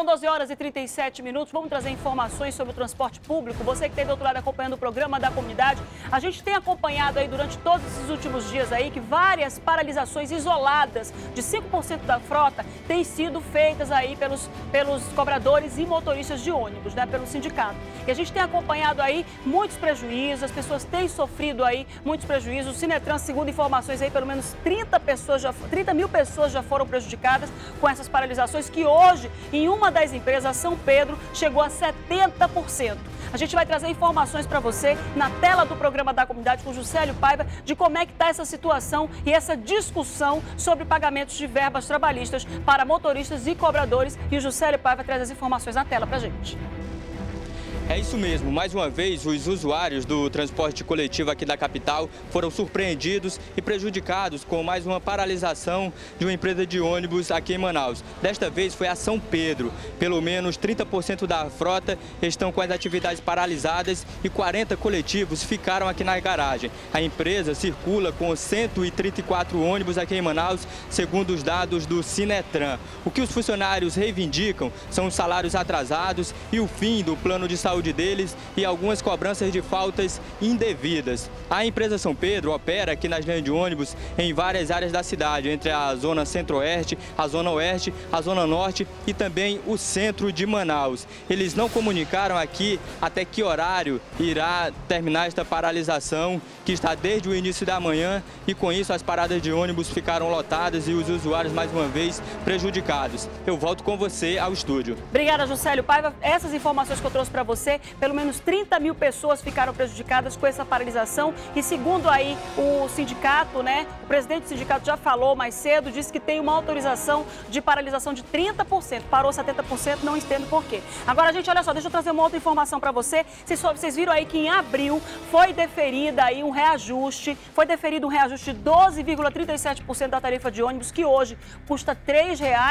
12 horas e 37 minutos, vamos trazer informações sobre o transporte público. Você que esteve do outro lado acompanhando o programa da comunidade, a gente tem acompanhado aí durante todos esses últimos dias aí que várias paralisações isoladas de 5% da frota têm sido feitas aí pelos cobradores e motoristas de ônibus, né, pelo sindicato. E a gente tem acompanhado aí muitos prejuízos, as pessoas têm sofrido aí muitos prejuízos. O Sinetran, segundo informações aí, pelo menos 30 mil pessoas já foram prejudicadas com essas paralisações, que hoje, em uma das empresas, São Pedro, chegou a 70%. A gente vai trazer informações para você na tela do programa da comunidade com o Juscelio Paiva de como é que está essa situação e essa discussão sobre pagamentos de verbas trabalhistas para motoristas e cobradores. E o Juscelio Paiva traz as informações na tela para a gente. É isso mesmo, mais uma vez os usuários do transporte coletivo aqui da capital foram surpreendidos e prejudicados com mais uma paralisação de uma empresa de ônibus aqui em Manaus. Desta vez foi a São Pedro. Pelo menos 30% da frota estão com as atividades paralisadas e 40 coletivos ficaram aqui na garagem. A empresa circula com 134 ônibus aqui em Manaus, segundo os dados do Sinetran. O que os funcionários reivindicam são os salários atrasados e o fim do plano de saúde deles e algumas cobranças de faltas indevidas. A empresa São Pedro opera aqui nas linhas de ônibus em várias áreas da cidade, entre a zona centro-oeste, a zona oeste, a zona norte e também o centro de Manaus. Eles não comunicaram aqui até que horário irá terminar esta paralisação, que está desde o início da manhã, e com isso as paradas de ônibus ficaram lotadas e os usuários mais uma vez prejudicados. Eu volto com você ao estúdio. Obrigada, Juscelio Paiva. Essas informações que eu trouxe para você, pelo menos 30 mil pessoas ficaram prejudicadas com essa paralisação e segundo aí o sindicato, né, o presidente do sindicato já falou mais cedo, disse que tem uma autorização de paralisação de 30%, parou 70%, não entendo por quê. Agora, gente, olha só, deixa eu trazer uma outra informação para você. Vocês viram aí que em abril foi deferido um reajuste de 12,37% da tarifa de ônibus, que hoje custa R$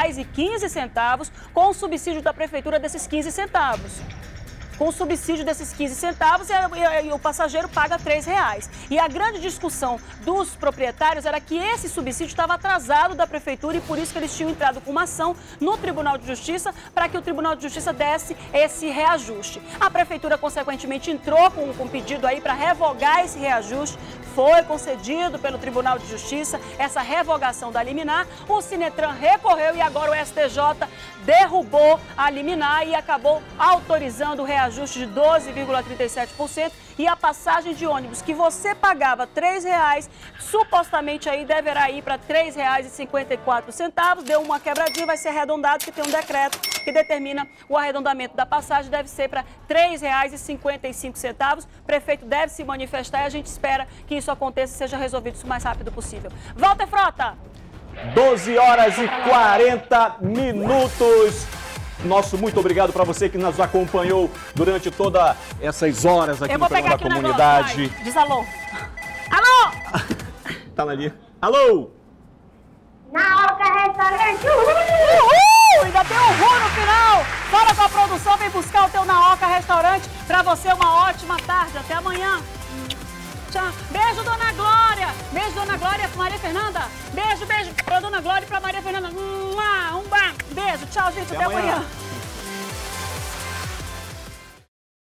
3,15, com o subsídio da prefeitura desses 15 centavos. Com o subsídio desses 15 centavos e o passageiro paga R$ 3,00. E a grande discussão dos proprietários era que esse subsídio estava atrasado da prefeitura e por isso que eles tinham entrado com uma ação no Tribunal de Justiça para que o Tribunal de Justiça desse esse reajuste. A prefeitura, consequentemente, entrou com um pedido aí para revogar esse reajuste. Foi concedido pelo Tribunal de Justiça essa revogação da liminar. O Sinetran recorreu e agora o STJ derrubou a liminar e acabou autorizando o reajuste de 12,37% e a passagem de ônibus que você pagava R$ 3,00, supostamente aí deverá ir para R$ 3,54. Deu uma quebradinha, vai ser arredondado, que tem um decreto que determina o arredondamento da passagem, deve ser para R$ 3,55. O prefeito deve se manifestar e a gente espera que isso aconteça e seja resolvido o mais rápido possível. Walter Frota! 12 horas e 40 minutos. Nosso muito obrigado para você que nos acompanhou durante todas essas horas aqui no programa da comunidade. Diz alô. Alô! Tá na linha. Alô! Na Oca Restaurante. Uhul! Ainda tem um ru no final. Fala com a produção, vem buscar o teu Na Oca Restaurante. Para você uma ótima tarde. Até amanhã. Tchau. Beijo, Dona Glória. Beijo, Dona Glória para Maria Fernanda. Beijo, beijo para Dona Glória e para Maria Fernanda. Beijo. Tchau, gente. Até amanhã.